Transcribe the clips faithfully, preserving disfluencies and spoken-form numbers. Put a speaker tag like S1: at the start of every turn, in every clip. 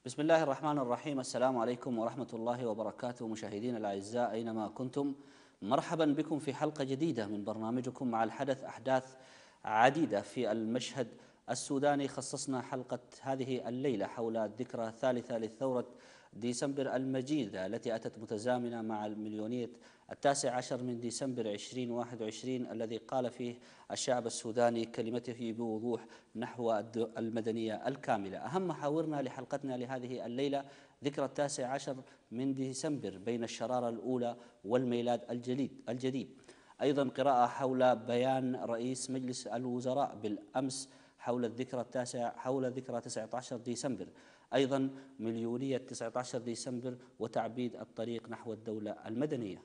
S1: بسم الله الرحمن الرحيم. السلام عليكم ورحمة الله وبركاته مشاهدينا الأعزاء أينما كنتم، مرحبا بكم في حلقة جديدة من برنامجكم مع الحدث. أحداث عديدة في المشهد السوداني. خصصنا حلقة هذه الليلة حول الذكرى الثالثة لثورة ديسمبر المجيدة التي أتت متزامنة مع المليونية التاسع عشر من ديسمبر ألفين وواحد وعشرين الذي قال فيه الشعب السوداني كلمته بوضوح نحو المدنية الكاملة. أهم محاورنا لحلقتنا لهذه الليلة ذكرى التاسع عشر من ديسمبر بين الشرارة الأولى والميلاد الجديد الجديد أيضا قراءة حول بيان رئيس مجلس الوزراء بالأمس حول الذكرى التاسع حول ذكرى تسعة عشر ديسمبر، أيضا مليونية تسعة عشر ديسمبر وتعبيد الطريق نحو الدولة المدنية.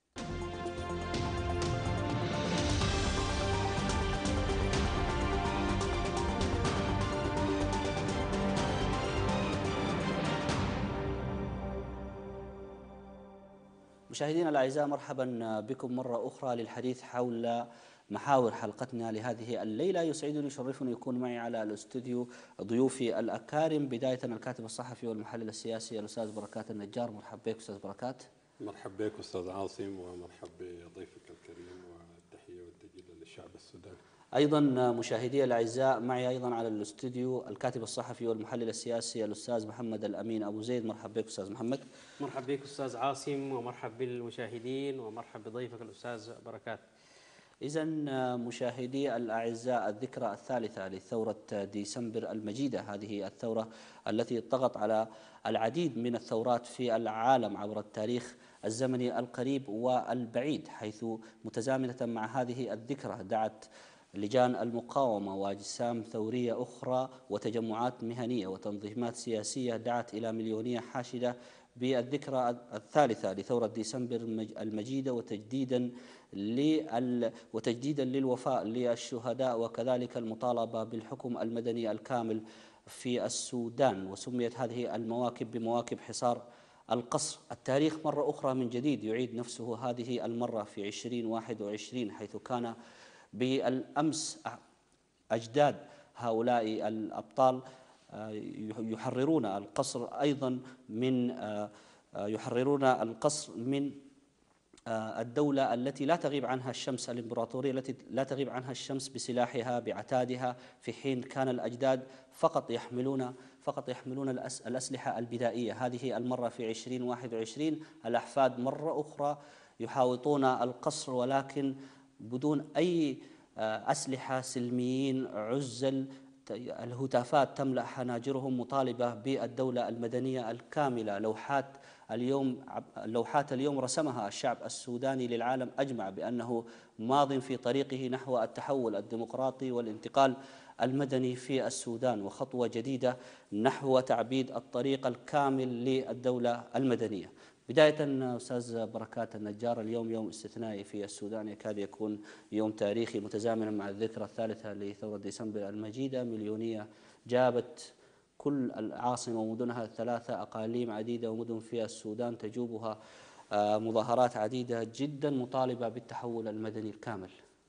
S1: مشاهدينا الأعزاء، مرحبا بكم مرة أخرى للحديث حول محاور حلقتنا لهذه الليلة. يسعدني يشرفني يكون معي على الاستوديو ضيوفي الأكارم، بداية الكاتب الصحفي والمحلل السياسي الأستاذ بركات النجار. مرحبا بك أستاذ بركات.
S2: مرحبا بك أستاذ عاصم، ومرحبا بضيفك الكريم، والتحية والتجلة للشعب السوداني.
S1: أيضا مشاهدي الأعزاء، معي أيضا على الاستوديو الكاتب الصحفي والمحلل السياسي الأستاذ محمد الأمين أبو زيد. مرحبا بك أستاذ محمد.
S3: مرحبا بك أستاذ عاصم، ومرحبا بالمشاهدين، ومرحبا بضيفك الأستاذ بركات.
S1: إذن مشاهدي الأعزاء، الذكرى الثالثة لثورة ديسمبر المجيدة، هذه الثورة التي طغت على العديد من الثورات في العالم عبر التاريخ الزمني القريب والبعيد، حيث متزامنة مع هذه الذكرى دعت لجان المقاومة وأجسام ثورية أخرى وتجمعات مهنية وتنظيمات سياسية دعت إلى مليونية حاشدة بالذكرى الثالثة لثورة ديسمبر المجيدة، وتجديدا لل وتجديدا للوفاء للشهداء، وكذلك المطالبة بالحكم المدني الكامل في السودان. وسميت هذه المواكب بمواكب حصار القصر. التاريخ مرة أخرى من جديد يعيد نفسه هذه المرة في ألفين وواحد وعشرين، حيث كان بالأمس أجداد هؤلاء الأبطال يحررون القصر أيضا من يحررون القصر من الدولة التي لا تغيب عنها الشمس، الإمبراطورية التي لا تغيب عنها الشمس بسلاحها بعتادها، في حين كان الأجداد فقط يحملون فقط يحملون الأسلحة البدائية. هذه المرة في ألفين وواحد وعشرين الأحفاد مرة أخرى يحاوطون القصر، ولكن بدون أي أسلحة، سلميين عزل، الهتافات تملأ حناجرهم مطالبة بالدولة المدنية الكاملة. لوحات اليوم لوحات اليوم رسمها الشعب السوداني للعالم أجمع بأنه ماض في طريقه نحو التحول الديمقراطي والانتقال المدني في السودان، وخطوة جديدة نحو تعبيد الطريق الكامل للدولة المدنية. بداية أستاذ بركات النجار، اليوم يوم استثنائي في السودان، يكاد يكون يوم تاريخي متزامنا مع الذكرى الثالثة لثورة ديسمبر المجيدة. مليونية جابت كل العاصمة ومدنها الثلاثة، أقاليم عديدة ومدن في السودان تجوبها مظاهرات عديدة جدا مطالبة بالتحول المدني الكامل.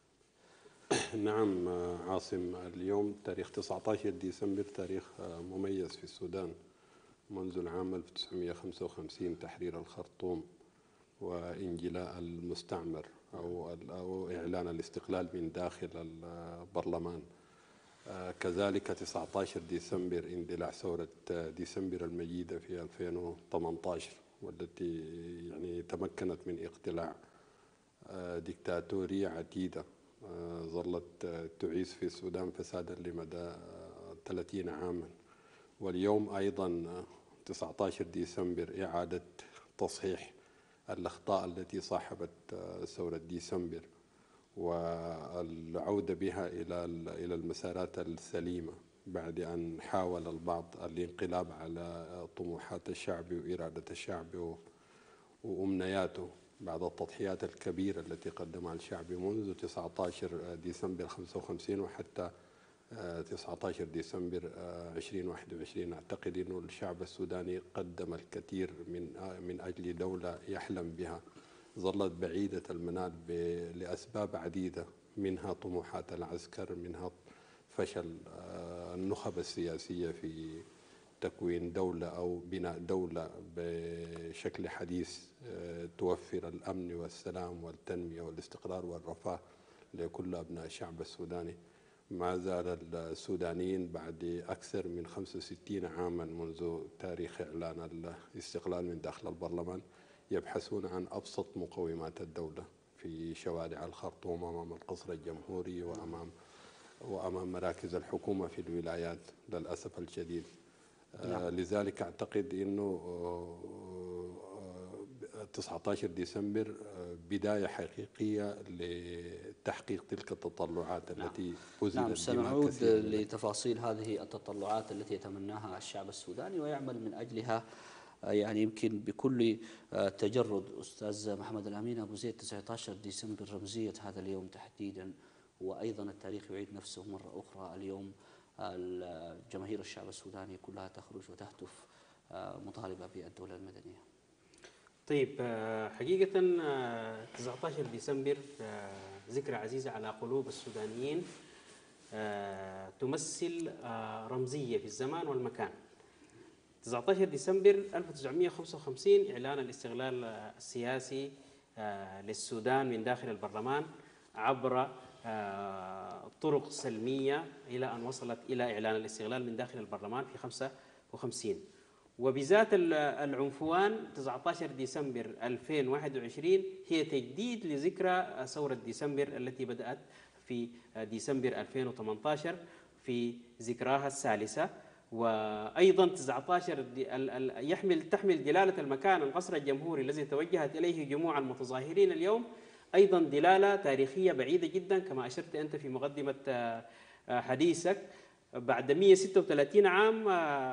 S2: نعم عاصم، اليوم تاريخ تسعة عشر ديسمبر تاريخ مميز في السودان. منذ العام ألف وتسعمئة وخمسة وخمسين تحرير الخرطوم وانجلاء المستعمر أو أو إعلان الاستقلال من داخل البرلمان. كذلك تسعة عشر ديسمبر اندلاع ثورة ديسمبر المجيدة في ألفين وثمانية عشر، والتي يعني تمكنت من اقتلاع ديكتاتورية عديدة ظلت تعيش في السودان فسادا لمدى ثلاثين عاما. واليوم أيضا تسعة عشر ديسمبر إعادة تصحيح الأخطاء التي صاحبت ثورة ديسمبر، والعودة بها إلى إلى المسارات السليمة بعد أن حاول البعض الانقلاب على طموحات الشعب وإرادة الشعب وأمنياته بعد التضحيات الكبيرة التي قدمها الشعب منذ تسعة عشر ديسمبر خمسة وخمسين وحتى تسعة عشر ديسمبر ألفين وواحد وعشرين. أعتقد أن الشعب السوداني قدم الكثير من من أجل دولة يحلم بها، ظلت بعيدة المنال لأسباب عديدة، منها طموحات العسكر، منها فشل النخب السياسية في تكوين دولة أو بناء دولة بشكل حديث توفر الأمن والسلام والتنمية والاستقرار والرفاه لكل أبناء الشعب السوداني. ما زال السودانيين بعد أكثر من خمسة وستين عاما منذ تاريخ إعلان الاستقلال من داخل البرلمان يبحثون عن أبسط مقومات الدولة في شوارع الخرطوم أمام القصر الجمهوري وأمام وأمام مراكز الحكومة في الولايات للأسف الشديد. آه لذلك أعتقد أنه تسعة عشر ديسمبر بداية حقيقية لتحقيق تلك التطلعات نعم. التي أزيلت
S1: نعم سنعود لتفاصيل هذه التطلعات التي يتمناها الشعب السوداني ويعمل من أجلها يعني يمكن بكل تجرد. أستاذ محمد الأمين أبو زيد، تسعة عشر ديسمبر رمزية هذا اليوم تحديدا، وأيضا التاريخ يعيد نفسه مرة أخرى. اليوم جماهير الشعب السوداني كلها تخرج وتهتف مطالبة بالدولة المدنية.
S3: طيب حقيقة تسعة عشر ديسمبر ذكرى عزيزة على قلوب السودانيين، تمثل رمزية في الزمان والمكان. تسعة عشر ديسمبر ألف وتسعمئة وخمسة وخمسين إعلان الاستقلال السياسي للسودان من داخل البرلمان عبر طرق سلمية إلى أن وصلت إلى إعلان الاستقلال من داخل البرلمان في خمسة وخمسين. وبذات العنفوان تسعة عشر ديسمبر ألفين وواحد وعشرين هي تجديد لذكرى ثورة ديسمبر التي بدأت في ديسمبر ألفين وثمانية عشر في ذكراها الثالثة. وأيضا تسعة عشر يحمل تحمل دلالة المكان القصر الجمهوري الذي توجهت إليه جموع المتظاهرين اليوم، أيضا دلالة تاريخية بعيدة جدا كما أشرت أنت في مقدمة حديثك. بعد مئة وستة وثلاثين عام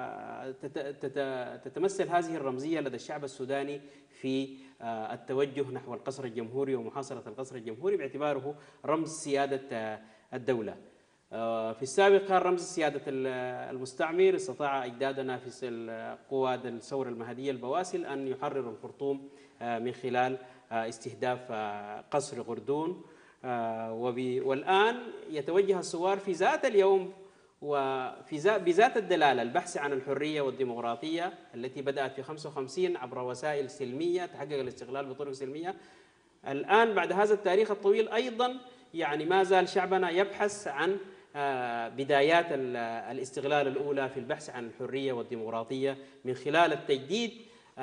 S3: تتمثل هذه الرمزية لدى الشعب السوداني في التوجه نحو القصر الجمهوري ومحاصرة القصر الجمهوري باعتباره رمز سيادة الدولة. في السابق كان رمز سيادة المستعمر، استطاع أجدادنا في قواد الثورة المهدية البواسل أن يحرروا الخرطوم من خلال استهداف قصر غردون، والآن يتوجه الثوار في ذات اليوم وفي بذات الدلالة البحث عن الحرية والديمقراطية التي بدأت في خمسة وخمسين عبر وسائل سلمية تحقق الاستقلال بطرق سلمية. الآن بعد هذا التاريخ الطويل أيضا يعني ما زال شعبنا يبحث عن بدايات الاستقلال الأولى في البحث عن الحرية والديمقراطية من خلال التجديد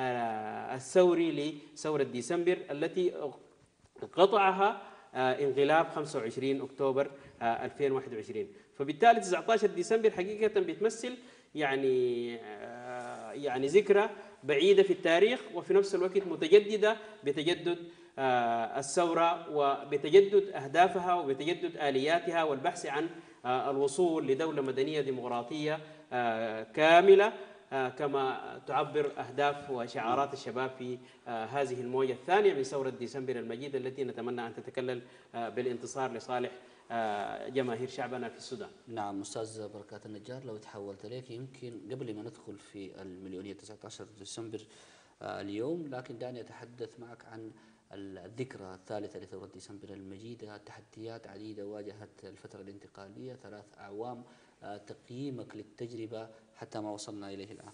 S3: الثوري لثورة ديسمبر التي قطعها انقلاب خمسة وعشرين أكتوبر ألفين وواحد وعشرين. فبالتالي تسعة عشر ديسمبر حقيقة بتمثل يعني يعني ذكرى بعيدة في التاريخ وفي نفس الوقت متجددة بتجدد الثورة وبتجدد أهدافها وبتجدد آلياتها والبحث عن الوصول لدولة مدنية ديمقراطية كاملة كما تعبر أهداف وشعارات الشباب في هذه الموجة الثانية من ثورة ديسمبر المجيدة التي نتمنى أن تتكلل بالانتصار لصالح جماهير شعبنا في السودان.
S1: نعم أستاذ بركات النجار، لو تحولت لك يمكن قبل ما ندخل في المليونية تسعة عشر ديسمبر اليوم، لكن دعني أتحدث معك عن الذكرى الثالثة لثورة ديسمبر المجيدة. تحديات عديدة واجهت الفترة الانتقالية، ثلاث أعوام. تقييمك للتجربة حتى ما وصلنا إليه الآن؟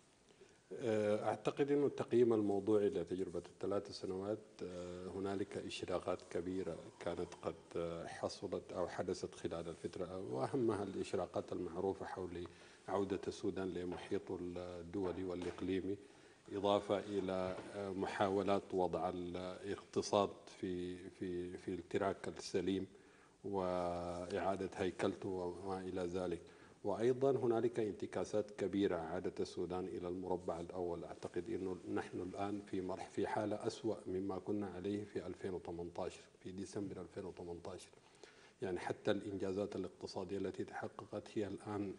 S2: أعتقد أن التقييم الموضوعي لتجربة الثلاث سنوات هنالك إشراقات كبيرة كانت قد حصلت أو حدثت خلال الفترة، وأهمها الإشراقات المعروفة حول عودة السودان لمحيطه الدولي والإقليمي، إضافة إلى محاولات وضع الاقتصاد في في في التراك السليم وإعادة هيكلته وما إلى ذلك. وأيضا هنالك انتكاسات كبيرة عادت السودان إلى المربع الأول. أعتقد أنه نحن الآن في مرح في حالة أسوأ مما كنا عليه في ألفين وثمانية عشر في ديسمبر ألفين وثمانية عشر. يعني حتى الإنجازات الاقتصادية التي تحققت هي الآن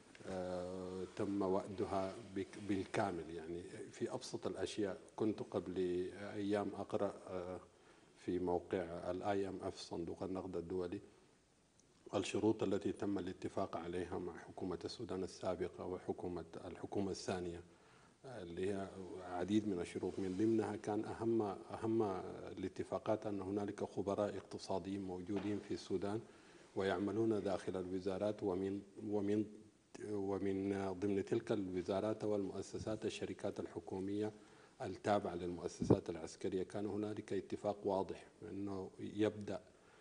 S2: آه تم وأدها بالكامل. يعني في أبسط الأشياء كنت قبل أيام أقرأ آه في موقع الآي إم إف صندوق النقد الدولي الشروط التي تم الاتفاق عليها مع حكومة السودان السابقة وحكومة الحكومة الثانية، اللي هي عديد من الشروط. من ضمنها كان أهم أهم الاتفاقات أن هنالك خبراء اقتصاديين موجودين في السودان ويعملون داخل الوزارات ومن ومن ومن ضمن تلك الوزارات والمؤسسات الشركات الحكومية التابعة للمؤسسات العسكرية. كان هنالك اتفاق واضح أنه يبدأ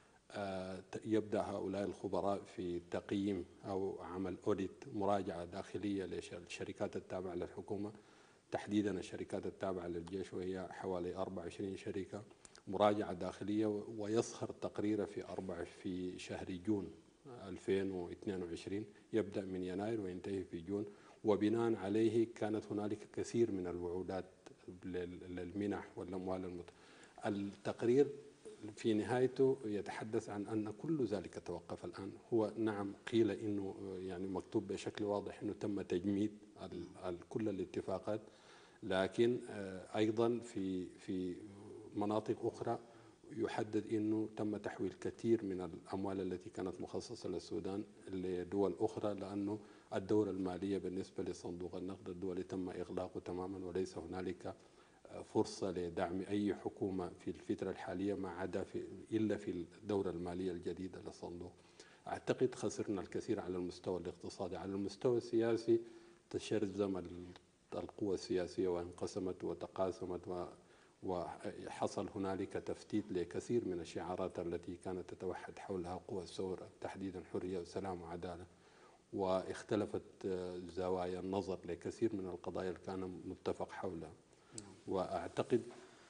S2: يبدأ هؤلاء الخبراء في تقييم أو عمل أوديت، مراجعة داخلية للشركات التابعة للحكومة، تحديدا الشركات التابعة للجيش وهي حوالي أربعة وعشرين شركة، مراجعة داخلية، ويصهر تقرير في أربع في شهر جون ألفين واثنين وعشرين، يبدأ من يناير وينتهي في جون. وبناء عليه كانت هنالك كثير من الوعودات للمنح والأموال المت... التقرير في نهايته يتحدث عن أن كل ذلك توقف الآن. هو نعم قيل إنه يعني مكتوب بشكل واضح إنه تم تجميد كل الاتفاقات، لكن أيضا في في مناطق أخرى يحدد أنه تم تحويل كثير من الأموال التي كانت مخصصة للسودان لدول أخرى، لأنه الدورة المالية بالنسبة لصندوق النقد الدولي تم إغلاقه تماما، وليس هنالك فرصة لدعم أي حكومة في الفترة الحالية ما عدا في إلا في الدورة المالية الجديدة للصندوق. أعتقد خسرنا الكثير على المستوى الاقتصادي. على المستوى السياسي تشرذم القوى السياسية وانقسمت وتقاسمت، و وحصل هنالك تفتيت لكثير من الشعارات التي كانت تتوحد حولها قوى الثورة، تحديدا حرية وسلام وعدالة، واختلفت زوايا النظر لكثير من القضايا اللي كان متفق حولها. وأعتقد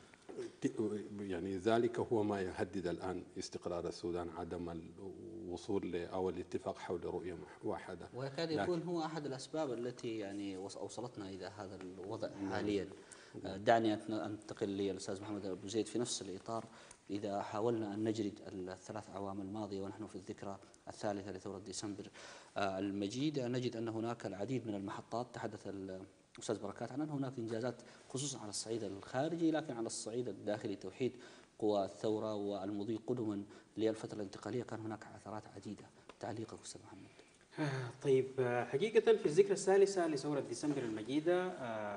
S2: يعني ذلك هو ما يهدد الآن استقرار السودان، عدم الوصول أو الاتفاق حول رؤية واحدة،
S1: ويكاد يكون هو أحد الأسباب التي يعني أوصلتنا إلى هذا الوضع حاليا. دعني أنتقل للأستاذ محمد أبو زيد في نفس الإطار. إذا حاولنا أن نجرد الثلاث أعوام الماضية ونحن في الذكرى الثالثة لثورة ديسمبر المجيدة، نجد أن هناك العديد من المحطات تحدث الأستاذ بركات عنها. هناك إنجازات خصوصا على الصعيد الخارجي، لكن على الصعيد الداخلي توحيد قوى الثورة والمضي قدما للفترة الانتقالية كان هناك عثرات عديدة. تعليقك أستاذ محمد؟
S3: طيب، حقيقة في الذكرى الثالثة لثورة ديسمبر المجيدة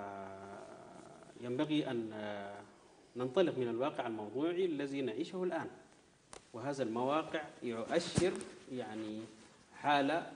S3: ينبغي أن ننطلق من الواقع الموضوعي الذي نعيشه الآن، وهذا المواقع يؤشر يعني حالة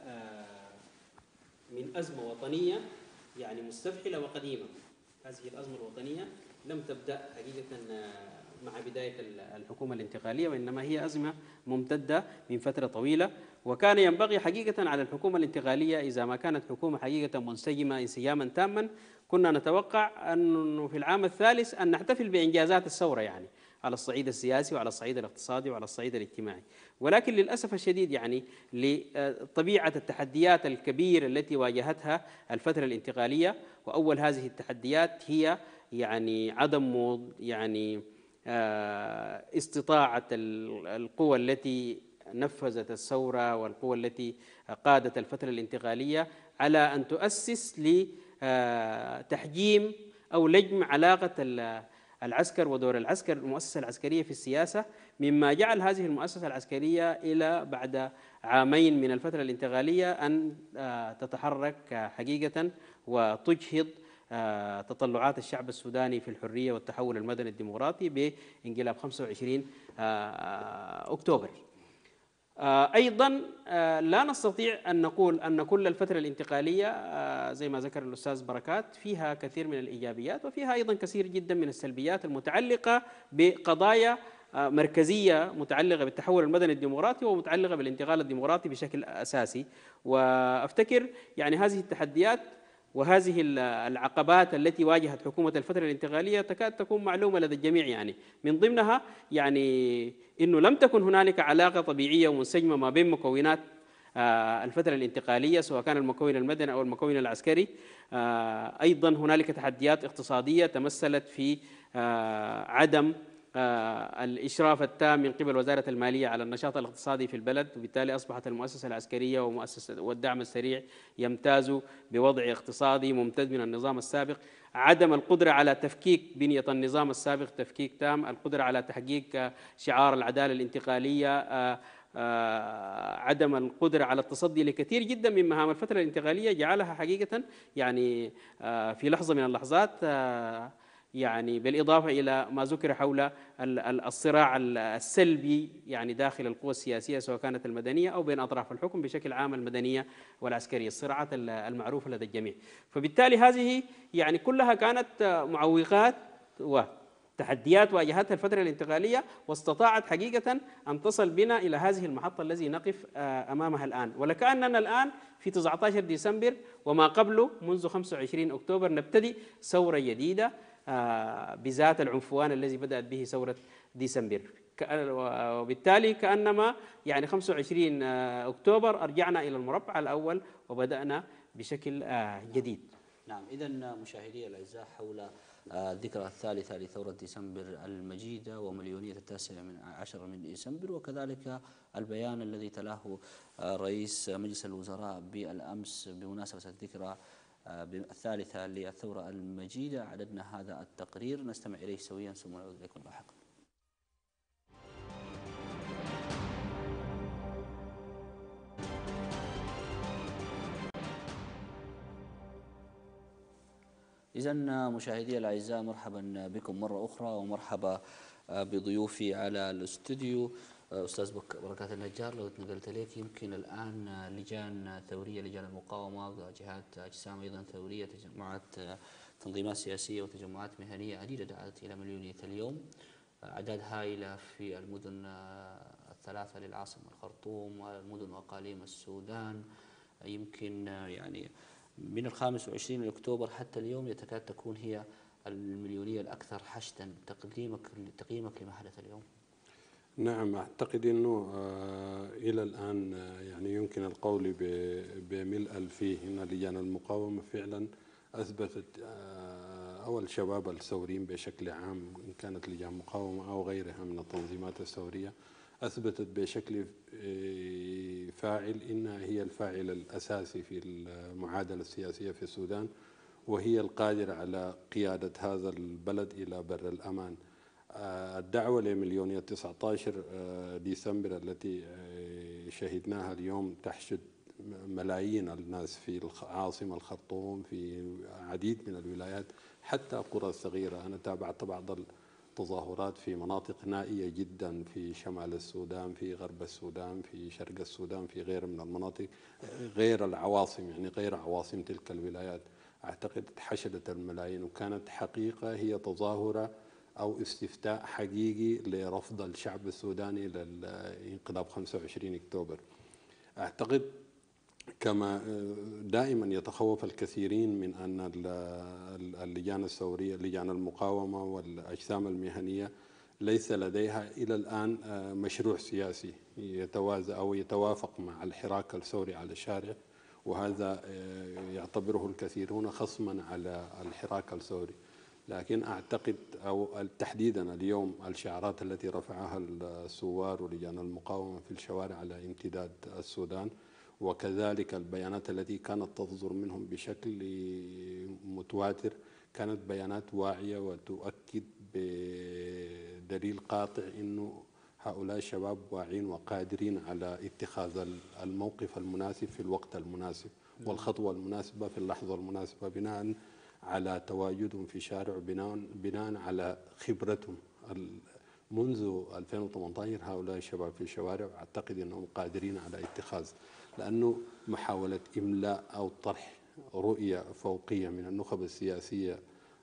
S3: من أزمة وطنية يعني مستفحلة وقديمة. هذه الأزمة الوطنية لم تبدأ حقيقة مع بداية الحكومة الانتقالية، وإنما هي أزمة ممتدة من فترة طويلة. وكان ينبغي حقيقة على الحكومة الانتقالية إذا ما كانت حكومة حقيقة منسجمة انسجاما تاما، كنا نتوقع أنه في العام الثالث أن نحتفل بإنجازات الثورة يعني على الصعيد السياسي وعلى الصعيد الاقتصادي وعلى الصعيد الاجتماعي. ولكن للأسف الشديد يعني لطبيعة التحديات الكبيرة التي واجهتها الفترة الانتقالية، وأول هذه التحديات هي يعني عدم يعني استطاعة القوى التي نفذت الثورة والقوى التي قادت الفترة الانتقالية على أن تؤسس لتحجيم أو لجم علاقة العسكر ودور العسكر، المؤسسة العسكرية في السياسة، مما جعل هذه المؤسسة العسكرية إلى بعد عامين من الفترة الانتقالية أن تتحرك حقيقة وتجهض تطلعات الشعب السوداني في الحرية والتحول المدني الديمقراطي بانقلاب خمسة وعشرين أكتوبر. أيضا لا نستطيع أن نقول أن كل الفترة الانتقالية زي ما ذكر الأستاذ بركات فيها كثير من الإيجابيات، وفيها أيضا كثير جدا من السلبيات المتعلقة بقضايا مركزية متعلقة بالتحول المدني الديمقراطي ومتعلقة بالانتقال الديمقراطي بشكل أساسي. وأفتكر يعني هذه التحديات وهذه العقبات التي واجهت حكومة الفترة الانتقالية تكاد تكون معلومة لدى الجميع. يعني من ضمنها يعني إنه لم تكن هنالك علاقة طبيعية ومنسجمة ما بين مكونات الفترة الانتقالية سواء كان المكون المدني أو المكون العسكري. أيضا هنالك تحديات اقتصادية تمثلت في عدم الإشراف التام من قبل وزارة المالية على النشاط الاقتصادي في البلد، وبالتالي أصبحت المؤسسة العسكرية ومؤسسة والدعم السريع يمتازوا بوضع اقتصادي ممتد من النظام السابق. عدم القدرة على تفكيك بنية النظام السابق تفكيك تام، القدرة على تحقيق شعار العدالة الانتقالية، عدم القدرة على التصدي لكثير جدا من مهام الفترة الانتقالية جعلها حقيقة يعني في لحظة من اللحظات يعني بالإضافة إلى ما ذكر حول الصراع السلبي يعني داخل القوى السياسية سواء كانت المدنية أو بين أطراف الحكم بشكل عام المدنية والعسكرية، الصراعات المعروفة لدى الجميع. فبالتالي هذه يعني كلها كانت معوقات وتحديات واجهتها الفترة الانتقالية، واستطاعت حقيقة أن تصل بنا إلى هذه المحطة التي نقف أمامها الآن. ولكأننا الآن في تسعة عشر ديسمبر وما قبله منذ خمسة وعشرين أكتوبر نبتدي ثورة جديدة بذات العنفوان الذي بدأت به ثورة ديسمبر، وبالتالي كأنما يعني خمسة وعشرين أكتوبر أرجعنا إلى المربع الأول وبدأنا بشكل جديد.
S1: نعم، إذن مشاهدي الأعزاء حول الذكرى الثالثة لثورة ديسمبر المجيدة ومليونية التاسع من عشر من ديسمبر، وكذلك البيان الذي تلاه رئيس مجلس الوزراء بالأمس بمناسبة الذكرى الثالثة للثورة المجيدة، عددنا هذا التقرير نستمع إليه سويا ثم نعود إليكم لاحقا. إذن مشاهدي الأعزاء، مرحبا بكم مرة أخرى ومرحبا بضيوفي على الاستوديو. أستاذ بركات النجار، لو تنقلت لك يمكن الآن لجان ثورية، لجان المقاومة، جهات أجسام أيضا ثورية، تجمعات تنظيمات سياسية وتجمعات مهنية عديدة دعت إلى مليونية اليوم، أعداد هائلة في المدن الثلاثة للعاصمة الخرطوم والمدن وأقاليم السودان. يمكن يعني من الخامس والعشرين من أكتوبر حتى اليوم يتكاد تكون هي المليونية الأكثر حشدا. تقديمك تقييمك لما حدث اليوم؟
S2: نعم، أعتقد أنه إلى الآن يعني يمكن القول بملء فيه أن لجان المقاومة فعلا أثبتت، أو الشباب الثوريين بشكل عام إن كانت لجان مقاومة أو غيرها من التنظيمات الثورية، أثبتت بشكل فاعل إنها هي الفاعل الأساسي في المعادلة السياسية في السودان، وهي القادرة على قيادة هذا البلد إلى بر الأمان. الدعوة لمليونية تسعة عشر ديسمبر التي شهدناها اليوم تحشد ملايين الناس في العاصمة الخرطوم، في عديد من الولايات، حتى القرى الصغيرة. أنا تابعت بعض التظاهرات في مناطق نائية جدا في شمال السودان، في غرب السودان، في شرق السودان، في غير من المناطق غير العواصم، يعني غير عواصم تلك الولايات. أعتقد حشدت الملايين، وكانت حقيقة هي تظاهرة أو استفتاء حقيقي لرفض الشعب السوداني للانقلاب خمسة وعشرين أكتوبر. أعتقد كما دائما يتخوف الكثيرين من أن اللجان الثورية، لجان المقاومة والأجسام المهنية ليس لديها إلى الآن مشروع سياسي يتوازى أو يتوافق مع الحراك الثوري على الشارع، وهذا يعتبره الكثيرون خصما على الحراك الثوري. لكن أعتقد أو تحديدا اليوم الشعارات التي رفعها الثوار ولجان المقاومة في الشوارع على امتداد السودان، وكذلك البيانات التي كانت تصدر منهم بشكل متواتر، كانت بيانات واعية وتؤكد بدليل قاطع أنه هؤلاء الشباب واعين وقادرين على اتخاذ الموقف المناسب في الوقت المناسب والخطوة المناسبة في اللحظة المناسبة، بناء على تواجدهم في شارع، بناء بناء على خبرتهم. منذ ألفين وثمانية عشر هؤلاء الشباب في الشوارع، أعتقد أنهم قادرين على اتخاذ، لأنه محاولة إملاء أو طرح رؤية فوقية من النخب السياسية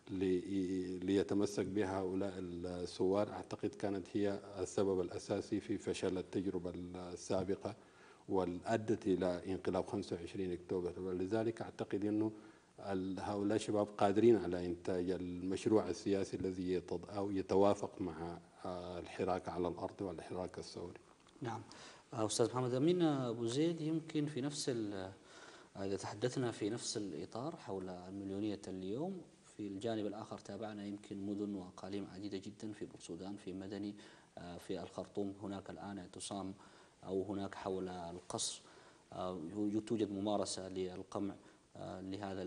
S2: ليتمسك بها هؤلاء الثوار، أعتقد كانت هي السبب الأساسي في فشل التجربة السابقة وأدت إلى انقلاب خمسة وعشرين أكتوبر. ولذلك أعتقد أنه هؤلاء الشباب قادرين على إنتاج المشروع السياسي الذي أو يتوافق مع الحراك على الأرض والحراك الثوري.
S1: نعم، أستاذ محمد أمين أبو زيد، يمكن في نفس إذا تحدثنا في نفس الإطار حول المليونية اليوم، في الجانب الآخر تابعنا يمكن مدن وأقاليم عديدة جدا في بورسودان، في مدني، في الخرطوم هناك الآن اعتصام، أو هناك حول القصر توجد ممارسة للقمع لهذا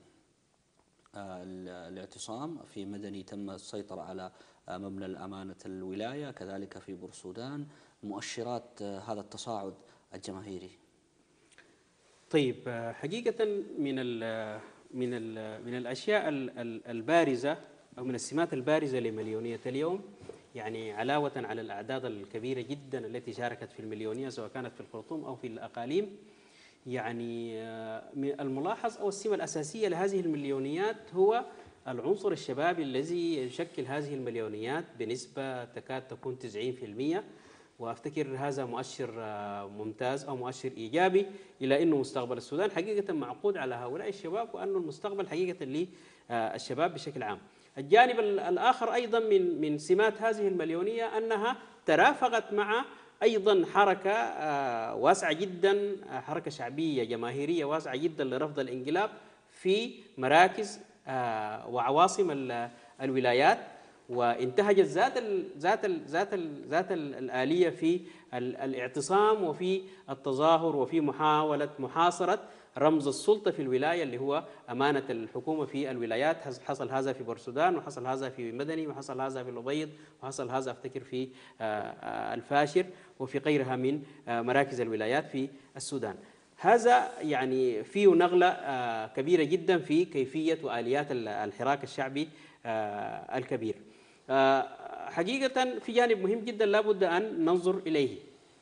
S1: الاعتصام. في مدني تم السيطرة على مبنى الأمانة الولاية، كذلك في بورسودان. مؤشرات هذا التصاعد الجماهيري.
S3: طيب، حقيقة من ال من ال من الأشياء البارزة أو من السمات البارزة لمليونية اليوم، يعني علاوة على الأعداد الكبيرة جدا التي شاركت في المليونية سواء كانت في الخرطوم أو في الأقاليم، يعني الملاحظ أو السمة الأساسية لهذه المليونيات هو العنصر الشبابي الذي يشكل هذه المليونيات بنسبة تكاد تكون تسعين بالمئة. وأفتكر هذا مؤشر ممتاز أو مؤشر إيجابي إلى أنه مستقبل السودان حقيقة معقود على هؤلاء الشباب، وأنه المستقبل حقيقة للشباب بشكل عام. الجانب الآخر أيضا من من سمات هذه المليونية أنها ترافقت مع أيضا حركة واسعة جدا، حركة شعبية جماهيرية واسعة جدا لرفض الانقلاب في مراكز وعواصم الولايات، وانتهجت ذات ال ذات ال ذات ال ذات الآلية في الاعتصام وفي التظاهر وفي محاولة محاصرة رمز السلطة في الولاية اللي هو أمانة الحكومة في الولايات. حصل هذا في بورسودان، وحصل هذا في مدني، وحصل هذا في الأبيض، وحصل هذا أفتكر في الفاشر وفي غيرها من مراكز الولايات في السودان. هذا يعني فيه نغلة كبيرة جدا في كيفية وآليات الحراك الشعبي الكبير. حقيقة في جانب مهم جدا لابد أن ننظر إليه،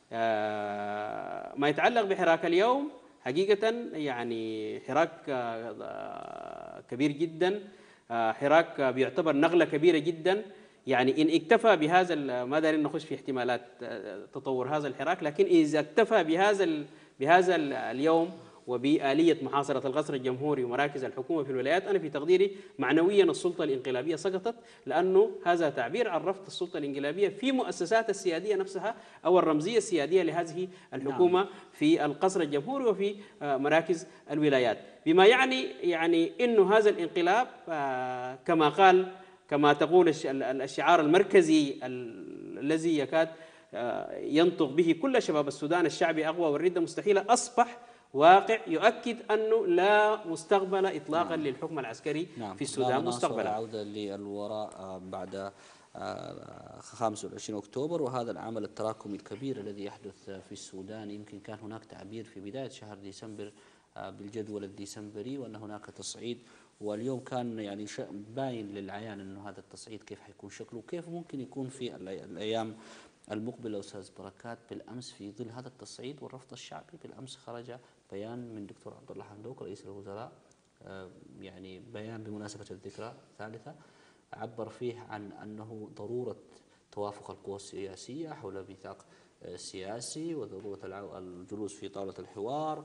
S3: ما يتعلق بحراك اليوم. حقيقة يعني حراك كبير جدا، حراك بيعتبر نغلة كبيرة جدا. يعني إن اكتفى بهذا، ما دارين نخش في احتمالات تطور هذا الحراك، لكن إذا اكتفى بهذا بهذا اليوم وبآلية محاصرة القصر الجمهوري ومراكز الحكومة في الولايات، أنا في تقديري معنويا السلطة الانقلابية سقطت، لأنه هذا تعبير عن رفض السلطة الانقلابية في مؤسسات السيادية نفسها أو الرمزية السيادية لهذه الحكومة. نعم. في القصر الجمهوري وفي مراكز الولايات، بما يعني يعني إنه هذا الانقلاب كما قال كما تقول الشعار المركزي الذي يكاد ينطق به كل شباب السودان: الشعبي أقوى والردة مستحيلة، أصبح واقع يؤكد أنه لا مستقبل إطلاقا نعم. للحكم العسكري نعم. في السودان مستقبلا.
S1: عودة للوراء بعد خمسة وعشرين أكتوبر وهذا العمل التراكمي الكبير الذي يحدث في السودان، يمكن كان هناك تعبير في بداية شهر ديسمبر بالجدول الديسمبري وأن هناك تصعيد، واليوم كان يعني باين للعيان أنه هذا التصعيد كيف حيكون شكله وكيف ممكن يكون في الأيام المقبلة. أستاذ بركات، بالأمس في ظل هذا التصعيد والرفض الشعبي، بالأمس خرج بيان من دكتور عبد الله حمدوك رئيس الوزراء، يعني بيان بمناسبة الذكرى الثالثة، عبر فيه عن أنه ضرورة توافق القوى السياسية حول ميثاق سياسي وضرورة الجلوس في طاولة الحوار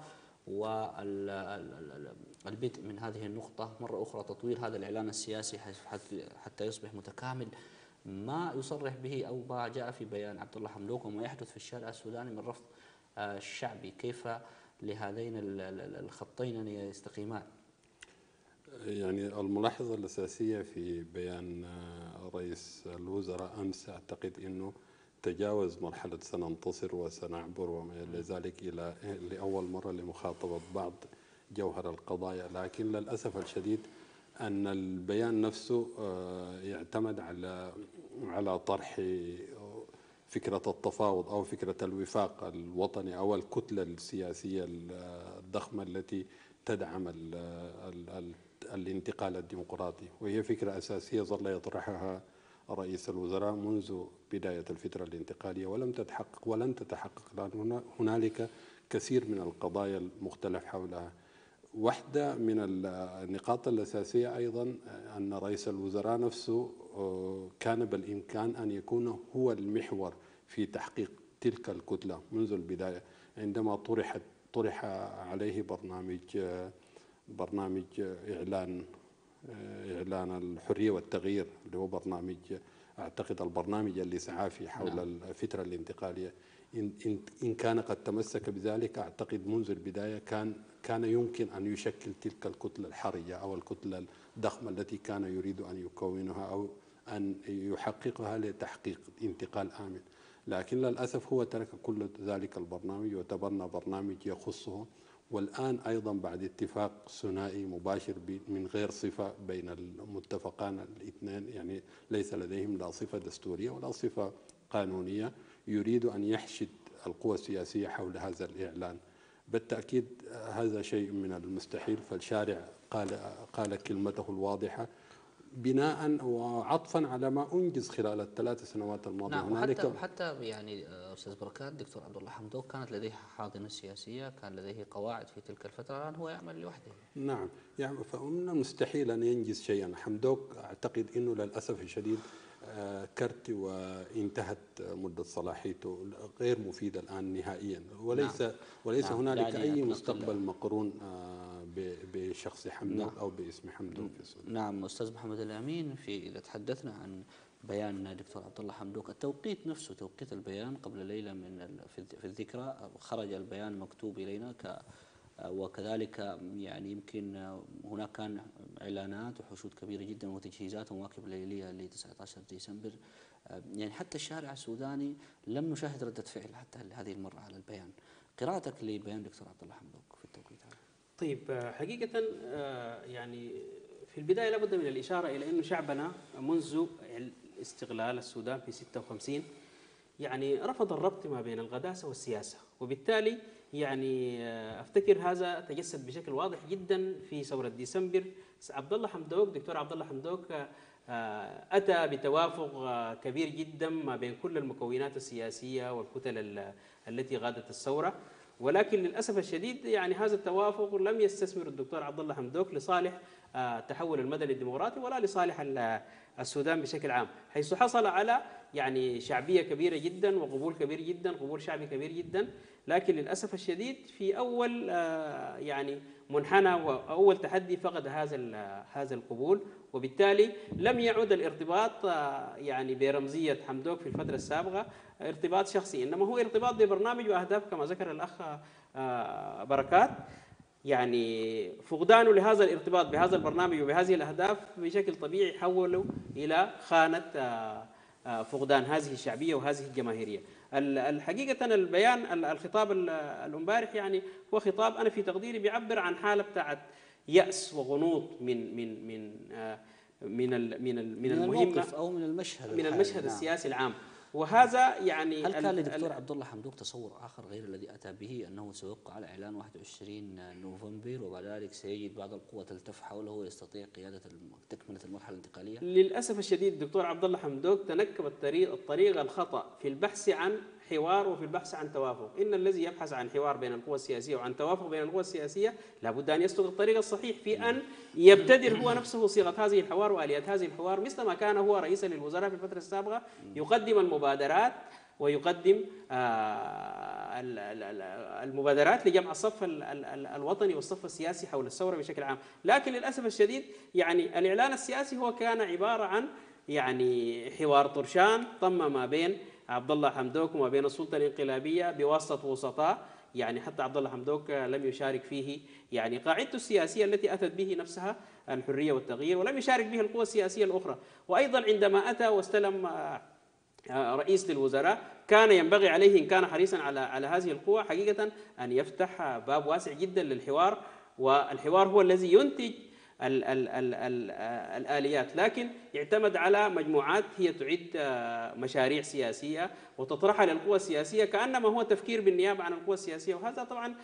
S1: والبدء من هذه النقطة مرة أخرى تطوير هذا الإعلان السياسي حتى يصبح متكامل. ما يصرح به أو ما جاء في بيان عبد الله حمدوك وما يحدث في الشارع السوداني من رفض الشعبي، كيف لهذين الخطين أن يستقيمان؟
S2: يعني الملاحظة الأساسية في بيان رئيس الوزراء أمس أعتقد أنه تجاوز مرحلة سننتصر وسنعبر وما إلى ذلك إلى لأول مرة لمخاطبة بعض جوهر القضايا، لكن للأسف الشديد أن البيان نفسه يعتمد على على طرح فكرة التفاوض أو فكرة الوفاق الوطني أو الكتلة السياسية الضخمة التي تدعم ال ال ال الانتقال الديمقراطي، وهي فكرة أساسية ظل يطرحها رئيس الوزراء منذ بداية الفترة الانتقالية ولم تتحقق ولن تتحقق، لأن هنالك كثير من القضايا المختلف حولها. واحدة من النقاط الأساسية أيضا أن رئيس الوزراء نفسه كان بالإمكان أن يكون هو المحور في تحقيق تلك الكتلة منذ البداية، عندما طرحت طرح عليه برنامج برنامج إعلان إعلان الحرية والتغيير، اللي هو برنامج أعتقد البرنامج اللي سعى فيه حول الفترة الانتقالية. إن إن كان قد تمسك بذلك أعتقد منذ البداية كان كان يمكن أن يشكل تلك الكتلة الحرجة أو الكتلة الضخمة التي كان يريد أن يكونها أو أن يحققها لتحقيق انتقال آمن، لكن للأسف هو ترك كل ذلك البرنامج وتبنى برنامج يخصه. والآن أيضا بعد اتفاق ثنائي مباشر من غير صفة بين المتفقان الاثنين، يعني ليس لديهم لا صفة دستورية ولا صفة قانونية، يريد أن يحشد القوى السياسية حول هذا الإعلان. بالتأكيد هذا شيء من المستحيل، فالشارع قال قال كلمته الواضحة، بناء وعطفا على ما أنجز خلال الثلاث سنوات الماضية.
S1: نعم،
S2: هنالك
S1: وحتى حتى يعني استاذ بركات، دكتور عبد الله حمدوك كانت لديه حاضنه سياسيه، كان لديه قواعد في تلك الفتره، الان هو يعمل لوحده.
S2: نعم، يعني فمن المستحيل أن ينجز شيئا. حمدوك أعتقد أنه للأسف الشديد آه، كرت وانتهت مدة صلاحيته، غير مفيد الآن نهائيا، وليس
S1: نعم.
S2: وليس
S1: نعم.
S2: هنالك
S1: دعني
S2: أي
S1: أتنقل.
S2: مستقبل مقرون آه، ب- بشخص حمدوك
S1: نعم.
S2: أو باسم حمدوك في السودان.
S1: نعم أستاذ محمد الأمين، في إذا تحدثنا عن بيان دكتور عبد الله حمدوك، التوقيت نفسه توقيت البيان قبل ليلة من ال- في الذ- في الذكرى خرج البيان مكتوب إلينا ك وكذلك يعني يمكن هناك كان إعلانات وحشود كبيرة جدا وتجهيزات ومواكب ليلية ل تسعة عشر ديسمبر. يعني حتى الشارع السوداني لم نشاهد ردة فعل حتى هذه المرة على البيان. قراءتك لبيان دكتور عبد الله حمدوك في التوقيت هذا؟
S3: طيب، آه، حقيقة آه، يعني في البداية لابد من الإشارة إلى أن شعبنا منذ استقلال السودان في ستة وخمسين يعني رفض الربط ما بين القداسة والسياسة، وبالتالي يعني آه، أفتكر هذا تجسد بشكل واضح جدا في ثورة ديسمبر. عبد الله حمدوك دكتور عبد الله حمدوك آه، أتى بتوافق آه، كبير جدا ما بين كل المكونات السياسية والكتل ال- التي غادت الثورة، ولكن للأسف الشديد يعني هذا التوافق لم يستثمر الدكتور عبد الله حمدوك لصالح آه، التحول المدني الديمقراطي ولا لصالح ال- السودان بشكل عام، حيث حصل على يعني شعبية كبيرة جدا وقبول كبير جدا، قبول شعبي كبير جدا، لكن للأسف الشديد في أول آه، يعني منحنى وأول تحدي فقد هذا ال- هذا القبول، وبالتالي لم يعد الارتباط آه، يعني برمزية حمدوك في الفترة السابقة ارتباط شخصي، إنما هو ارتباط ببرنامج وأهداف كما ذكر الأخ آه، بركات. يعني فقدانه لهذا الارتباط بهذا البرنامج وبهذه الأهداف بشكل طبيعي حوله إلى خانة آه، آه، فقدان هذه الشعبية وهذه الجماهيرية. ال- الحقيقة البيان ال- الخطاب ال- الامبارح يعني هو خطاب أنا في تقديري بيعبر عن حالة بتاعت يأس وغنوط من من من آه، من ال- من ال- من
S1: من
S3: المهمة،
S1: الموقف أو من المشهد
S3: من
S1: الحالي.
S3: المشهد
S1: نعم.
S3: السياسي العام، وهذا يعني
S1: هل كان
S3: ال-
S1: لدكتور
S3: ال-
S1: عبد الله حمدوك تصور آخر غير الذي أتى به، أنه سيوقع على إعلان واحد وعشرين نوفمبر وبعد ذلك سيجد بعض القوى تلتف حوله ويستطيع قيادة الم- تكملة المرحلة الانتقالية؟
S3: للأسف الشديد الدكتور عبد الله حمدوك تنكب الطريق الطريق الخطأ في البحث عن حوار وفي البحث عن توافق. إن الذي يبحث عن حوار بين القوى السياسية وعن توافق بين القوى السياسية لابد أن يسلك الطريق الصحيح في أن يبتدر هو نفسه صيغة هذه الحوار وآليات هذه الحوار، مثل ما كان هو رئيسا للوزراء في الفترة السابقة يقدم المبادرات ويقدم آه، ال- ال- ال- المبادرات لجمع الصف ال- ال- ال- الوطني والصف السياسي حول الثورة بشكل عام. لكن للأسف الشديد يعني الإعلان السياسي هو كان عبارة عن يعني حوار طرشان تم ما بين عبد الله حمدوك وما بين السلطة الانقلابية بواسطة وسطاء، يعني حتى عبد الله حمدوك لم يشارك فيه يعني قاعدته السياسية التي أتت به نفسها الحرية والتغيير، ولم يشارك به القوى السياسية الأخرى. وأيضا عندما أتى واستلم آه، رئيس للوزراء كان ينبغي عليه إن كان حريصا على على هذه القوى حقيقة أن يفتح باب واسع جدا للحوار، والحوار هو الذي ينتج ال ال ال ال الآليات، لكن يعتمد على مجموعات هي تعد مشاريع سياسية وتطرحها للقوى السياسية كأنما هو تفكير بالنيابة عن القوى السياسية، وهذا طبعا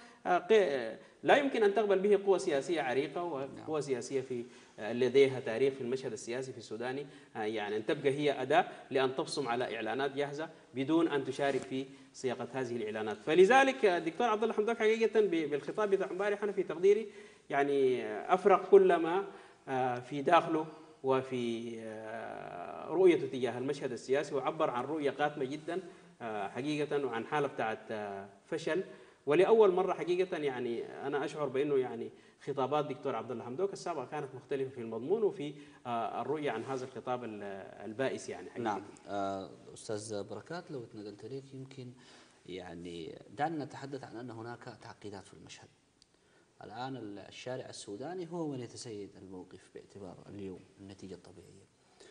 S3: لا يمكن أن تقبل به قوى سياسية عريقة وقوى سياسية في لديها تاريخ في المشهد السياسي في السوداني، يعني أن تبقى هي أداة لأن تبصم على إعلانات جاهزة بدون أن تشارك في صياغة هذه الإعلانات. فلذلك الدكتور عبد الله حمدوك حقيقة بالخطاب بتاع امبارح أنا في تقديري يعني أفرق كل ما في داخله وفي رؤيته تجاه المشهد السياسي، وعبر عن رؤية قاتمة جدا حقيقة وعن حالة بتاعت فشل. ولأول مرة حقيقة يعني أنا أشعر بأنه يعني خطابات دكتور عبد الله حمدوك السابقة كانت مختلفة في المضمون وفي الرؤية عن هذا الخطاب البائس يعني حقيقة.
S1: نعم. أستاذ بركات، لو تنقلت لك يمكن يعني دعنا نتحدث عن أن هناك تعقيدات في المشهد. الآن الشارع السوداني هو من يتسيد الموقف باعتبار اليوم النتيجة الطبيعية.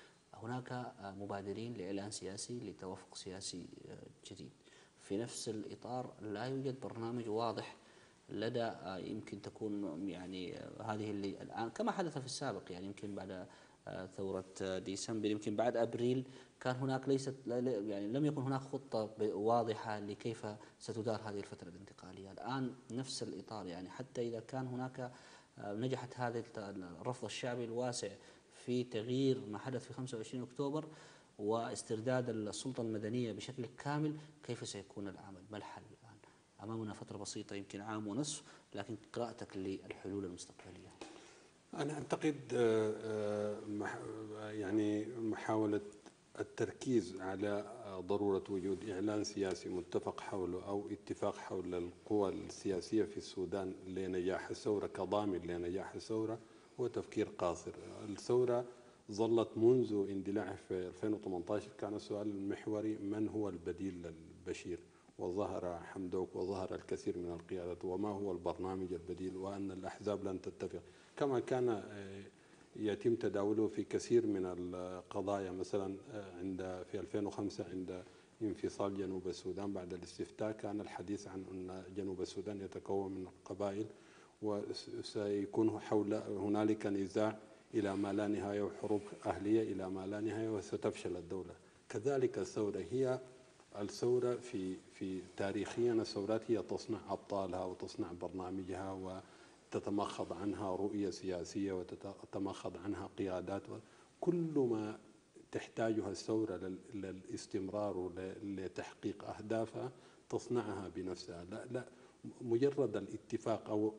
S1: هناك مبادرين لإعلان سياسي لتوافق سياسي جديد. في نفس الإطار لا يوجد برنامج واضح لدى يمكن تكون يعني هذه اللي الآن كما حدث في السابق، يعني يمكن بعد ثورة ديسمبر يمكن بعد أبريل كان هناك ليست يعني لم يكن هناك خطة واضحة لكيف ستدار هذه الفترة الانتقالية. الآن نفس الإطار، يعني حتى إذا كان هناك نجحت هذه الرفض الشعبي الواسع في في تغيير ما حدث في خمسة وعشرين أكتوبر واسترداد السلطة المدنية بشكل كامل، كيف سيكون العمل؟ ما الحل الآن؟ أمامنا فترة بسيطة يمكن عام ونصف، لكن قراءتك للحلول المستقبلية.
S2: أنا أعتقد يعني محاولة التركيز على ضرورة وجود إعلان سياسي متفق حوله أو اتفاق حول القوى السياسية في السودان لنجاح الثورة كضامن لنجاح الثورة هو تفكير قاصر. الثورة ظلت منذ اندلاعها في ألفين وثمانية عشر كان السؤال المحوري من هو البديل للبشير، وظهر حمدوك وظهر الكثير من القيادات وما هو البرنامج البديل، وأن الأحزاب لن تتفق كما كان يتم تداوله في كثير من القضايا. مثلا عند في ألفين وخمسة عند انفصال جنوب السودان بعد الاستفتاء كان الحديث عن أن جنوب السودان يتكون من قبائل وسيكون حول هنالك نزاع إلى ما لا نهاية وحروب أهلية إلى ما لا نهاية وستفشل الدولة. كذلك الثورة هي الثورة في في تاريخيا الثورات هي تصنع أبطالها وتصنع برنامجها وتتمخض عنها رؤية سياسية وتتمخض عنها قيادات، كل ما تحتاجها الثورة للاستمرار ولتحقيق أهدافها تصنعها بنفسها. لا لا مجرد الاتفاق أو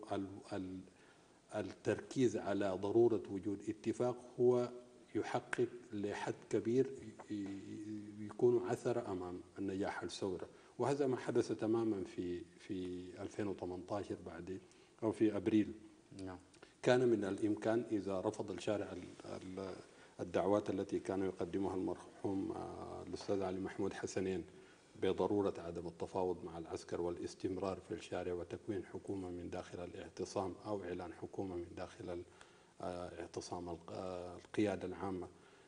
S2: التركيز على ضرورة وجود اتفاق هو يحقق لحد كبير يكون عثر أمام النجاح الثورة، وهذا ما حدث تماما في في ألفين وثمانية عشر بعد أو في أبريل. كان من الإمكان إذا رفض الشارع الدعوات التي كان يقدمها المرحوم الأستاذ علي محمود حسنين بضرورة عدم التفاوض مع العسكر والاستمرار في الشارع وتكوين حكومة من داخل الاعتصام أو إعلان حكومة من داخل اعتصام القيادة العامة،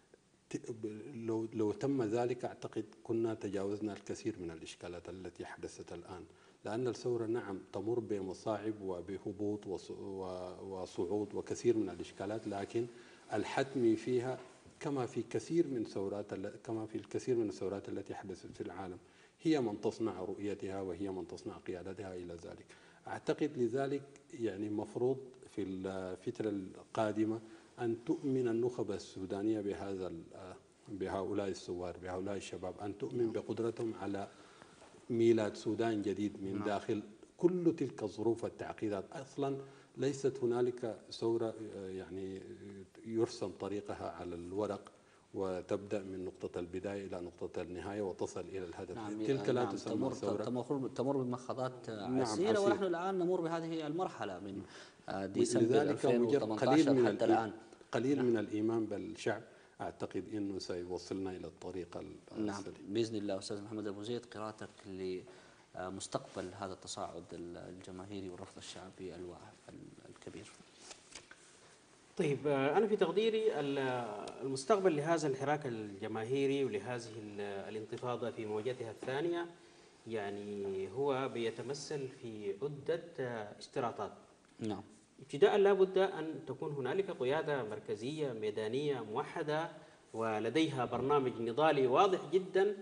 S2: لو لو تم ذلك أعتقد كنا تجاوزنا الكثير من الإشكالات التي حدثت الآن، لأن الثورة نعم تمر بمصاعب وبهبوط وصعود وكثير من الإشكالات، لكن الحتمي فيها كما في كثير من ثورات كما في الكثير من الثورات التي حدثت في العالم هي من تصنع رؤيتها وهي من تصنع قيادتها إلى ذلك. أعتقد لذلك يعني مفروض في الفترة القادمة أن تؤمن النخبة السودانية بهذا بهؤلاء الثوار بهؤلاء الشباب، أن تؤمن بقدرتهم على ميلاد سودان جديد من داخل كل تلك الظروف والتعقيدات. أصلا ليست هنالك ثورة يعني يرسم طريقها على الورق وتبدأ من نقطة البداية إلى نقطة النهاية وتصل إلى الهدف.
S1: نعم
S2: تلك لا
S1: نعم
S2: تسمى
S1: تمر
S2: ثورة.
S1: تمر تمر بمخاضات
S2: نعم
S1: عسيرة، ونحن الآن نمر بهذه المرحلة من ديسمبر ألفين وثمانية عشر حتى الآن.
S2: قليل نعم. من الإيمان بالشعب أعتقد أنه سيوصلنا إلى الطريق السليم.
S1: نعم بإذن الله. أستاذ محمد أبو زيد، قراءتك لمستقبل هذا التصاعد الجماهيري والرفض الشعبي الكبير.
S3: طيب أنا في تقديري المستقبل لهذا الحراك الجماهيري ولهذه الانتفاضة في موجتها الثانية يعني هو بيتمثل في عدة اشتراطات.
S1: نعم.
S3: ابتداء لا بد أن تكون هنالك قيادة مركزية ميدانية موحدة ولديها برنامج نضالي واضح جدا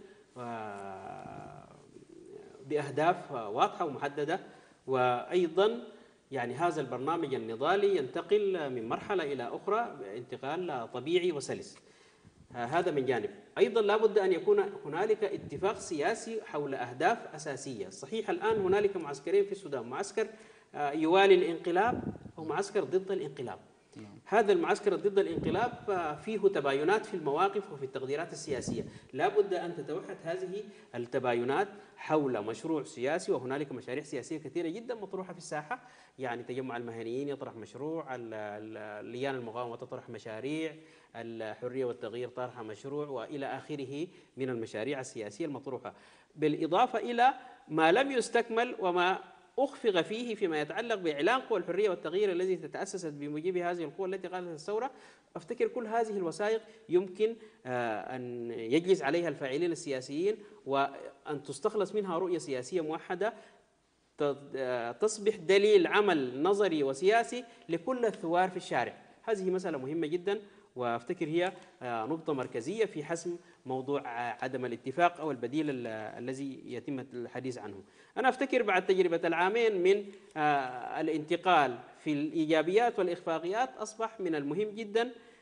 S3: بأهداف واضحة ومحددة، وأيضا يعني هذا البرنامج النضالي ينتقل من مرحلة إلى أخرى انتقال طبيعي وسلس. هذا من جانب. أيضا لا بد أن يكون هنالك اتفاق سياسي حول أهداف أساسية. صحيح الآن هنالك معسكرين في السودان، معسكر يوالي الانقلاب ومعسكر ضد الانقلاب. هذا المعسكر ضد الانقلاب فيه تباينات في المواقف وفي التقديرات السياسية، لا بد أن تتوحد هذه التباينات حول مشروع سياسي، وهنالك مشاريع سياسية كثيرة جدا مطروحة في الساحة. يعني تجمع المهنيين يطرح مشروع، لجان المقاومة تطرح مشاريع، الحرية والتغيير طرح مشروع، وإلى آخره من المشاريع السياسية المطروحة، بالإضافة إلى ما لم يستكمل وما أخفق فيه فيما يتعلق بإعلان قوى الحرية والتغيير الذي تتأسست بموجب هذه القوى التي قادت الثورة. أفتكر كل هذه الوثائق يمكن أن يجلس عليها الفاعلين السياسيين وأن تستخلص منها رؤية سياسية موحدة تصبح دليل عمل نظري وسياسي لكل الثوار في الشارع. هذه مسألة مهمة جدا، وافتكر هي نقطة مركزية في حسم موضوع عدم الاتفاق أو البديل الذي يتم الحديث عنه. أنا أفتكر بعد تجربة العامين من الانتقال في الإيجابيات والإخفاقيات أصبح من المهم جدا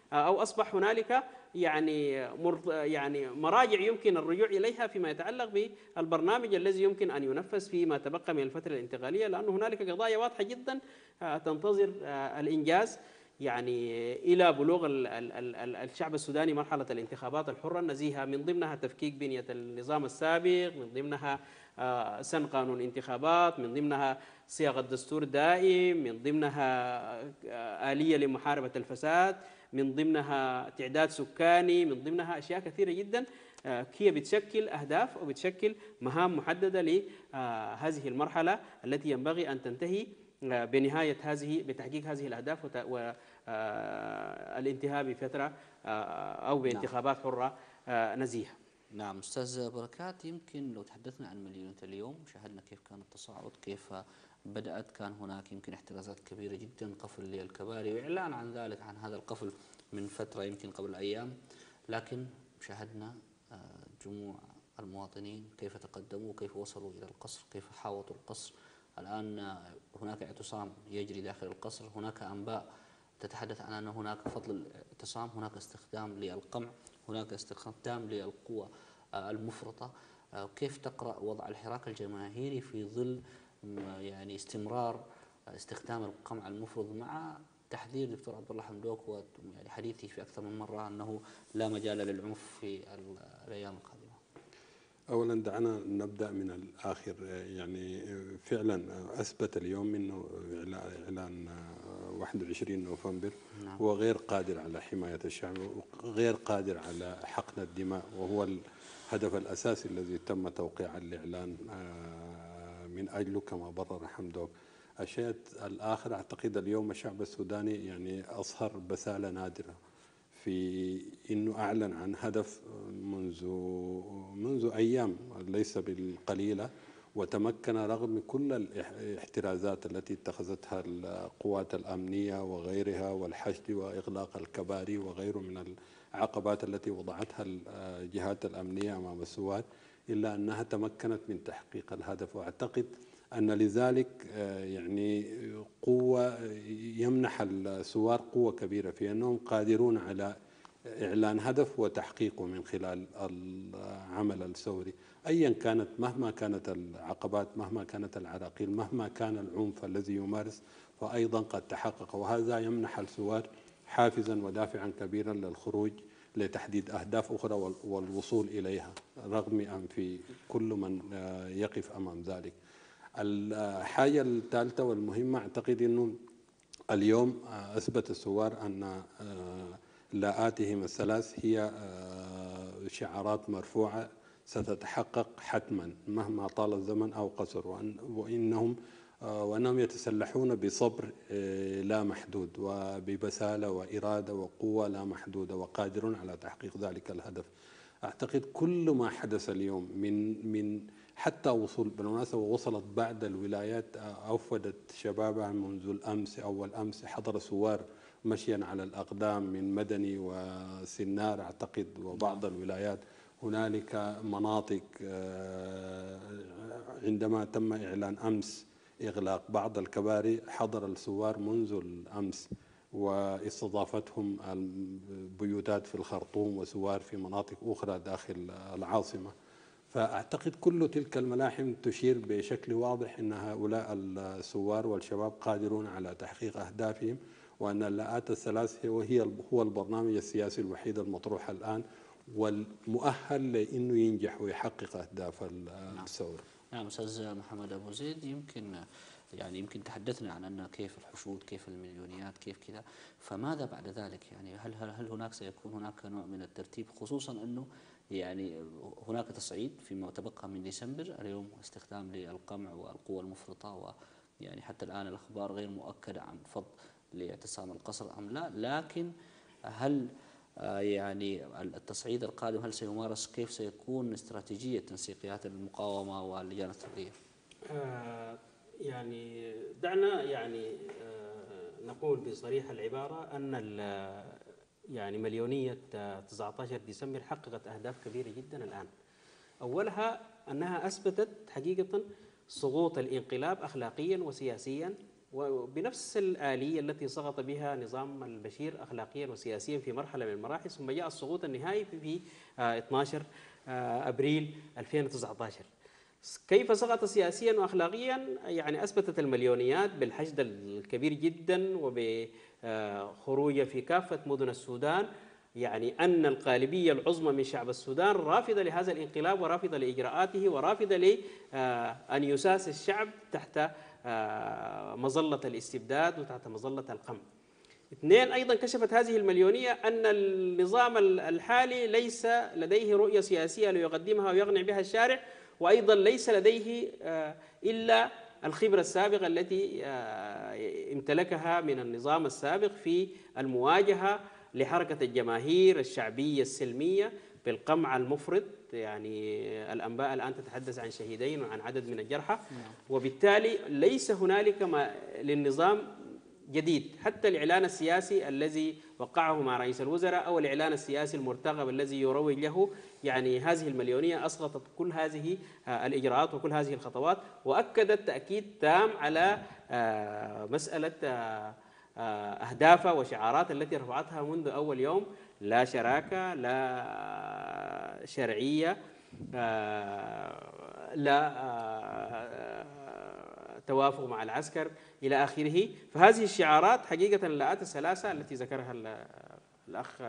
S3: أو أصبح هنالك يعني يعني مراجع يمكن الرجوع إليها فيما يتعلق بالبرنامج الذي يمكن أن ينفذ فيما تبقى من الفترة الانتقالية، لأن هنالك قضايا واضحة جدا تنتظر الإنجاز يعني إلى بلوغ الشعب السوداني مرحلة الانتخابات الحرة النزيهة، من ضمنها تفكيك بنية النظام السابق، من ضمنها سن قانون انتخابات، من ضمنها صياغة دستور دائم، من ضمنها آلية لمحاربة الفساد، من ضمنها تعداد سكاني، من ضمنها أشياء كثيرة جدا هي بتشكل أهداف وبتشكل مهام محددة لهذه المرحلة التي ينبغي أن تنتهي بنهاية هذه بتحقيق هذه الأهداف والانتهاء بفترة أو بانتخابات حرة نزيهة.
S1: نعم أستاذ بركات، يمكن لو تحدثنا عن مليونية اليوم، شاهدنا كيف كان التصاعد، كيف بدأت، كان هناك يمكن احترازات كبيرة جدا، قفل للكباري وإعلان عن ذلك عن هذا القفل من فترة يمكن قبل أيام، لكن شاهدنا جموع المواطنين كيف تقدموا، كيف وصلوا إلى القصر، كيف حاوطوا القصر. الآن هناك اعتصام يجري داخل القصر، هناك أنباء تتحدث عن أن هناك فضل الاعتصام، هناك استخدام للقمع، هناك استخدام للقوة المفرطة. كيف تقرأ وضع الحراك الجماهيري في ظل يعني استمرار استخدام القمع المفرط، مع تحذير دكتور عبد الله حمدوك ويعني حديثي في أكثر من مرة أنه لا مجال للعنف في الأيام القادمة؟
S2: أولا دعنا نبدأ من الآخر. يعني فعلا أثبت اليوم أنه إعلان واحد وعشرين نوفمبر
S1: نعم.
S2: هو غير قادر على حماية الشعب وغير قادر على حقن الدماء، وهو الهدف الأساسي الذي تم توقيع الإعلان من أجله كما برر حمدوك. الشيء الآخر، أعتقد اليوم الشعب السوداني يعني أظهر بسالة نادرة في أنه أعلن عن هدف منذ منذ أيام ليس بالقليلة، وتمكن رغم كل الاحترازات التي اتخذتها القوات الأمنية وغيرها والحشد وإغلاق الكباري وغيره من العقبات التي وضعتها الجهات الأمنية أمام الثوار، إلا أنها تمكنت من تحقيق الهدف. وأعتقد أن لذلك يعني قوة يمنح الثوار قوة كبيرة في أنهم قادرون على إعلان هدف وتحقيقه من خلال العمل الثوري، أيا كانت، مهما كانت العقبات، مهما كانت العراقيل، مهما كان العنف الذي يمارس، فأيضا قد تحقق. وهذا يمنح الثوار حافزا ودافعا كبيرا للخروج لتحديد أهداف أخرى والوصول إليها، رغم أن في كل من يقف أمام ذلك. الحاجة الثالثة والمهمة، أعتقد أنه اليوم أثبت الثوار أن لاءاتهم الثلاث هي شعارات مرفوعة ستتحقق حتما مهما طال الزمن أو قصر، وإنهم وأنهم يتسلحون بصبر لا محدود وببسالة وإرادة وقوة لا محدودة وقادرون على تحقيق ذلك الهدف. أعتقد كل ما حدث اليوم من من حتى وصول، بالمناسبة وصلت بعد الولايات، أوفدت شبابها منذ الأمس أول أمس، حضر ثوار مشيا على الأقدام من مدني وسنار أعتقد وبعض الولايات. هنالك مناطق عندما تم إعلان أمس إغلاق بعض الكباري حضر الثوار منذ الأمس، واستضافتهم البيوتات في الخرطوم وثوار في مناطق أخرى داخل العاصمة. فأعتقد كل تلك الملاحم تشير بشكل واضح أن هؤلاء الثوار والشباب قادرون على تحقيق أهدافهم، وأن اللاءات الثلاث وهي هو البرنامج السياسي الوحيد المطروح الآن والمؤهل لأنه ينجح ويحقق أهداف الثورة.
S1: نعم أستاذ محمد أبو زيد، يمكن يعني يمكن تحدثنا عن أن كيف الحشود، كيف المليونيات، كيف كذا، فماذا بعد ذلك؟ يعني هل هل هل هناك سيكون هناك نوع من الترتيب، خصوصا أنه يعني هناك تصعيد فيما تبقى من ديسمبر، اليوم استخدام للقمع والقوة المفرطة، ويعني حتى الآن الأخبار غير مؤكدة عن فض لاعتصام القصر أم لا، لكن هل يعني التصعيد القادم هل سيمارس؟ كيف سيكون استراتيجية تنسيقيات المقاومة واللجان الثورية؟
S3: آه يعني دعنا يعني آه نقول بصريح العبارة أن يعني مليونية تسعة عشر ديسمبر حققت أهداف كبيرة جدا الآن. أولها أنها أثبتت حقيقة سقوط الانقلاب أخلاقيا وسياسيا وبنفس الآلية التي سقط بها نظام البشير أخلاقيا وسياسيا في مرحلة من المراحل، ثم جاء السقوط النهائي في في اثني عشر أبريل ألفين وتسعة عشر. كيف سقط سياسيا وأخلاقيا؟ يعني أثبتت المليونيات بالحشد الكبير جدا وبخروجه في كافة مدن السودان، يعني أن الغالبية العظمى من شعب السودان رافضة لهذا الانقلاب ورافضة لإجراءاته ورافضة لأن يساس الشعب تحت مظلة الاستبداد وتحت مظلة القمع. اثنين، أيضا كشفت هذه المليونية أن النظام الحالي ليس لديه رؤية سياسية ليقدمها ويقنع بها الشارع، وأيضا ليس لديه إلا الخبرة السابقة التي امتلكها من النظام السابق في المواجهة لحركة الجماهير الشعبية السلمية بالقمع المفرط. يعني الأنباء الآن تتحدث عن شهيدين وعن عدد من الجرحى، وبالتالي ليس هنالك ما للنظام جديد. حتى الإعلان السياسي الذي وقعه مع رئيس الوزراء أو الإعلان السياسي المرتقب الذي يروج له، يعني هذه المليونية أسقطت كل هذه الإجراءات وكل هذه الخطوات، وأكدت تأكيد تام على مسألة أهدافها وشعارات التي رفعتها منذ أول يوم: لا شراكة، لا شرعية، لا توافق مع العسكر إلى آخره. فهذه الشعارات حقيقة اللآت الثلاثة التي ذكرها الأخ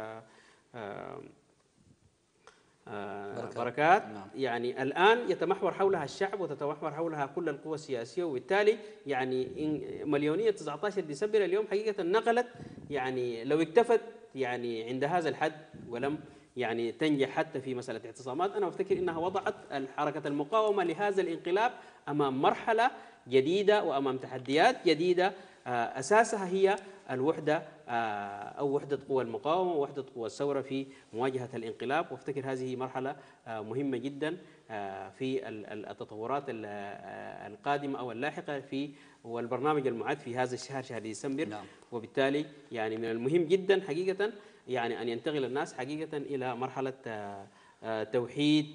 S3: بركات, بركات نعم. يعني الآن يتمحور حولها الشعب وتتمحور حولها كل القوى السياسية، وبالتالي يعني مليونية تسعة عشر ديسمبر اليوم حقيقة نقلت، يعني لو اكتفت يعني عند هذا الحد ولم يعني تنجح حتى في مسألة اعتصامات، أنا أفتكر أنها وضعت حركة المقاومة لهذا الانقلاب أمام مرحلة جديدة وأمام تحديات جديدة أساسها هي الوحدة أو وحدة قوى المقاومة ووحدة قوى الثورة في مواجهة الانقلاب. وافتكر هذه مرحلة مهمة جدا في التطورات القادمة أو اللاحقة في والبرنامج المعد في هذا الشهر، شهر ديسمبر. نعم. وبالتالي يعني من المهم جدا حقيقة يعني أن ينتقل الناس حقيقة إلى مرحلة توحيد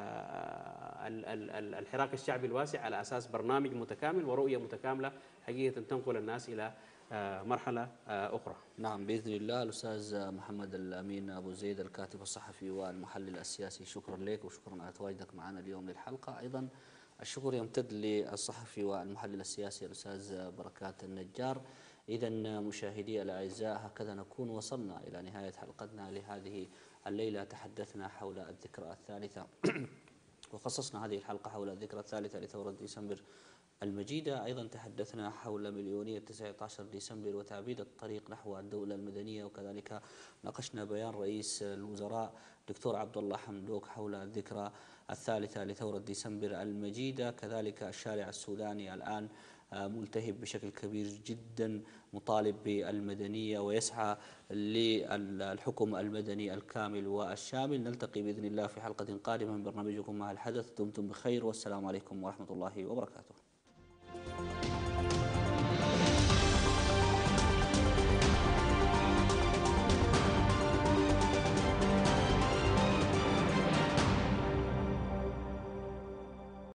S3: الحراك الشعبي الواسع على أساس برنامج متكامل ورؤية متكاملة حقيقة تنقل الناس إلى مرحلة أخرى.
S1: نعم بإذن الله. الأستاذ محمد الأمين أبو زيد، الكاتب الصحفي والمحلل السياسي، شكرا لك وشكرا على تواجدك معنا اليوم للحلقة. أيضا الشكر يمتد للصحفي والمحلل السياسي الأستاذ بركات النجار. إذا مشاهدي الأعزاء، هكذا نكون وصلنا إلى نهاية حلقتنا لهذه الليلة. تحدثنا حول الذكرى الثالثة وخصصنا هذه الحلقة حول الذكرى الثالثة لثورة ديسمبر المجيدة. أيضا تحدثنا حول مليونية تسعة عشر ديسمبر وتعبيد الطريق نحو الدولة المدنية، وكذلك ناقشنا بيان رئيس الوزراء دكتور عبد الله حمدوك حول الذكرى الثالثة لثورة ديسمبر المجيدة. كذلك الشارع السوداني الآن ملتهب بشكل كبير جدا، مطالب بالمدنية ويسعى للحكم المدني الكامل والشامل. نلتقي بإذن الله في حلقة قادمة من برنامجكم مع الحدث. دمتم بخير والسلام عليكم ورحمة الله وبركاته.